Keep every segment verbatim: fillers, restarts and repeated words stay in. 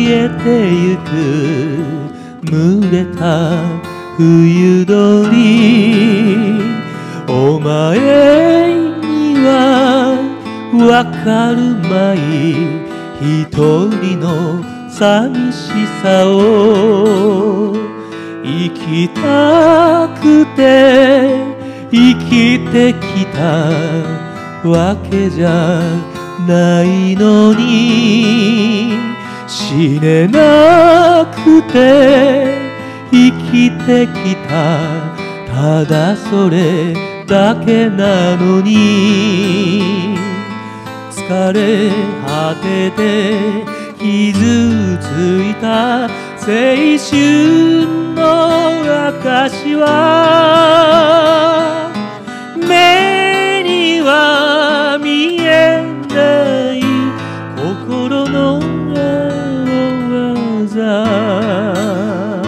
えてゆく濡れた冬鳥、お前にはわかるまい一人の寂しさを。生きたくて生きてきたわけじゃないのに、死ねなくて生きてきたただそれだけなのに、疲れ果てて傷ついた青春の証は目には見えない心の技。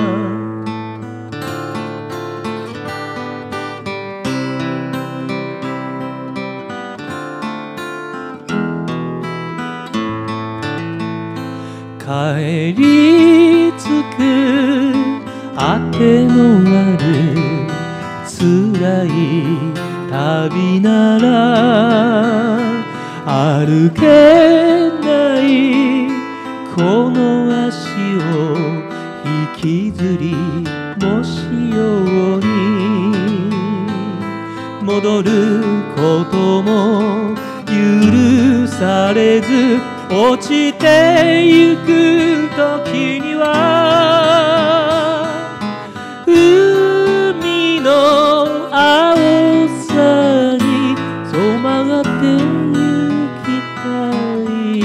帰り着くあてのある辛い旅なら、歩けないこの足を引きずりもしように、戻ることも許されず落ちてゆく時には、海の青さに染まってゆきたい。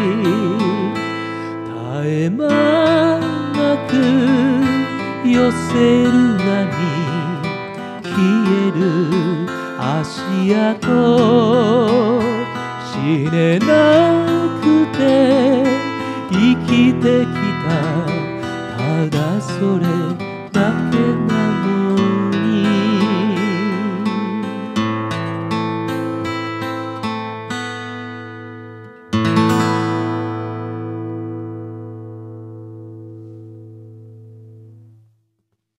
絶え間なく寄せる波、消える足跡、死ねなくて生きてきたただそれ